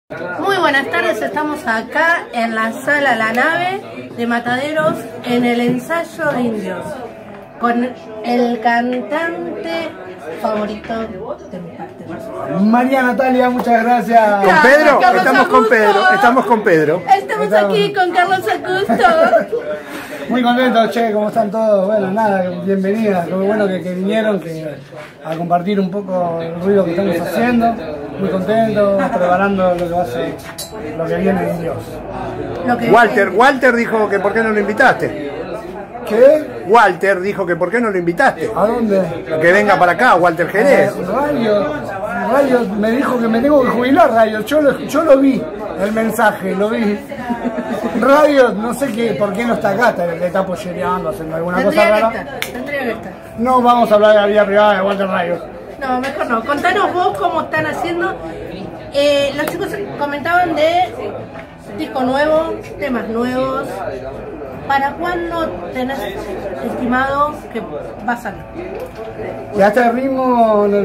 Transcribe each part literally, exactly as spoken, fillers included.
Muy buenas tardes, estamos acá en la sala La Nave de Mataderos en el ensayo de Indios con el cantante favorito de mi parte. María Natalia, muchas gracias. ¿Con Pedro? Carlos Estamos con Augusto. Pedro, estamos con Pedro. Estamos aquí con Carlos Augusto. Muy contentos, che, ¿cómo están todos? Bueno, nada, bienvenidas, qué bueno que, que vinieron que, a compartir un poco el ruido que estamos haciendo. Muy contentos, preparando lo que va a ser, lo que viene de Dios. Lo que Walter, Walter dijo que por qué no lo invitaste. ¿Qué? Walter dijo que por qué no lo invitaste. ¿A dónde? Que venga para acá, Walter Jerez. Eh, Radio, Radio me dijo que me tengo que jubilar, Radio. Yo lo, yo lo vi, el mensaje, lo vi. Radio, no sé qué, por qué no está acá, está, le está pollereando, haciendo alguna cosa tendría rara. que estar, tendría que estar. No vamos a hablar de la vida privada de Walter Radio. No, mejor no. Contanos vos cómo están haciendo. Eh, los chicos comentaban de disco nuevo, temas nuevos. ¿Para cuándo tenés estimado que va a salir? Y hasta el ritmo, en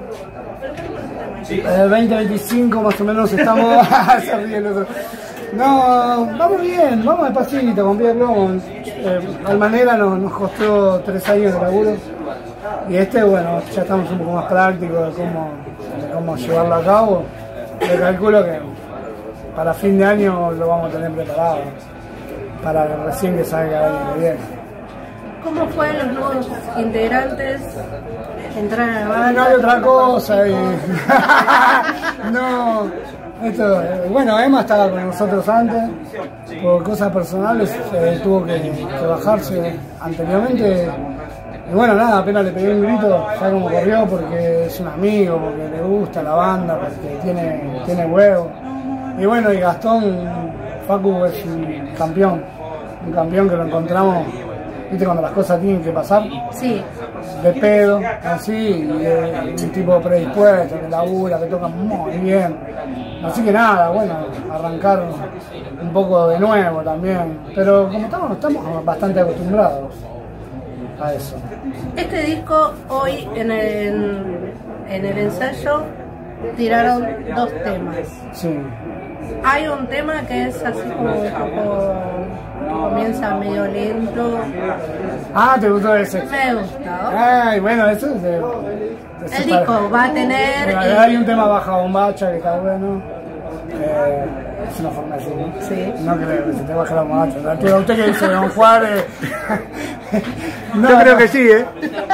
el, el veinte veinticinco más o menos estamos. Se ríen los otros. No, vamos bien, vamos despacito, con pie de plomo. Eh, Almanera nos, nos costó tres años de laburo. Y este, bueno, ya estamos un poco más prácticos de cómo, de cómo llevarlo a cabo. Le calculo que para fin de año lo vamos a tener preparado, para recién que salga el año que viene. ¿Cómo fue los nuevos integrantes entrar a la Ah, banda? no hay otra cosa. Y... no, esto, eh, bueno, Emma estaba con nosotros antes, por cosas personales eh, tuvo que, que bajarse anteriormente. Y bueno, nada, apenas le pegué un grito, ya como corrió porque es un amigo, porque le gusta la banda, porque tiene, tiene huevo. Y bueno, y Gastón, Facu es un campeón, un campeón que lo encontramos, viste, cuando las cosas tienen que pasar, Sí. de pedo, así, y eh, un tipo predispuesto, que labura, que toca muy bien. Así que nada, bueno, arrancar un poco de nuevo también. Pero como estamos, estamos bastante acostumbrados a eso. Este disco hoy en el, en el ensayo tiraron dos temas. Sí. Hay un tema que es así como un poco que comienza medio lento. Ah, ¿te gustó ese? Me gustó. Ay, bueno, eso es de... de El separ- disco va a tener. Bueno, eh, hay un tema baja bombacha que está bueno. Eh, es una forma de decir, ¿no? Sí. No creo que se te baje la bombacha. ¿Usted, usted qué dice, don Juárez? No, Yo creo no. que sí, ¿eh?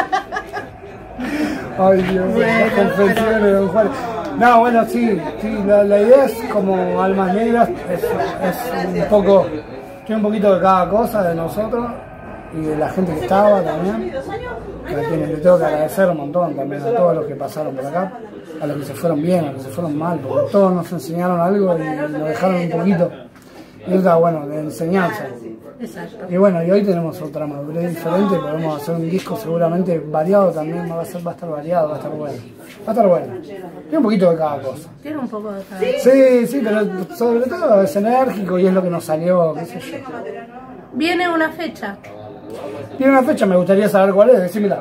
Ay, Dios, Bueno, las confesiones de don Juárez. No, bueno, sí, sí, la, la idea es como Almas Negras, es, es un poco, tiene un poquito de cada cosa de nosotros y de la gente que estaba también, a quienes le tengo que agradecer un montón también a todos los que pasaron por acá, a los que se fueron bien, a los que se fueron mal, porque todos nos enseñaron algo y nos dejaron un poquito, y eso está bueno, de enseñanza. Exacto. Y bueno, y hoy tenemos otra madurez diferente, podemos hacer un disco seguramente variado también, va a, ser, va a estar variado, va a estar bueno. Va a estar bueno. Tiene un poquito de cada cosa. Tiene un poco de cada. Sí, sí, pero sobre todo es enérgico y es lo que nos salió, qué sé yo. Viene una fecha. Tiene una fecha, me gustaría saber cuál es, decímela.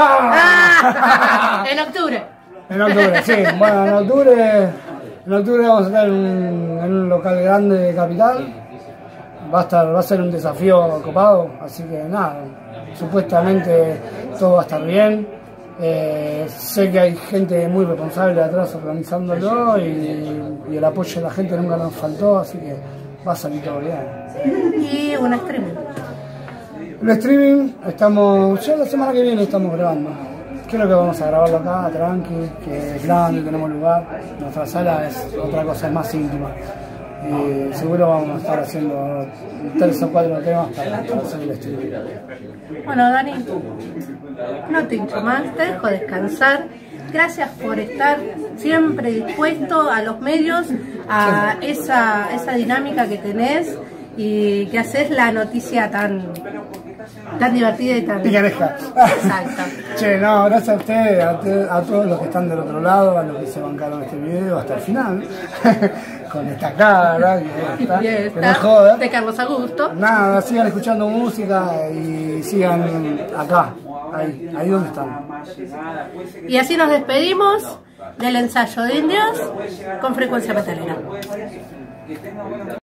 ¡Ah! En octubre. En octubre, sí. Bueno, en octubre, en octubre vamos a estar en un, en un local grande de Capital. Va a estar, va a ser un desafío copado, así que nada, supuestamente todo va a estar bien. Eh, sé que hay gente muy responsable atrás organizándolo y, y el apoyo de la gente nunca nos faltó, así que va a salir todo bien. Y un streaming. El streaming, estamos, ya la semana que viene estamos grabando. Creo que vamos a grabarlo acá, tranqui, que es grande, tenemos lugar. Nuestra sala es otra cosa, es más íntima. Y seguro vamos a estar haciendo tres o cuatro temas para, para hacer el streaming. Bueno, Dani, no te hincho más, te dejo descansar. Gracias por estar siempre dispuesto a los medios, a esa, esa dinámica que tenés y que haces la noticia tan, tan divertida y tan... Picaresca. Exacto. Che, no, gracias a ustedes, a, te, a todos los que están del otro lado, a los que se bancaron este video hasta el final. Con esta cara, que, está, Y que esta, no joda. de Carlos Augusto. Nada, sigan escuchando música y sigan acá, ahí, ahí donde están. Y así nos despedimos del ensayo de Indios con Frecuencia Metalera.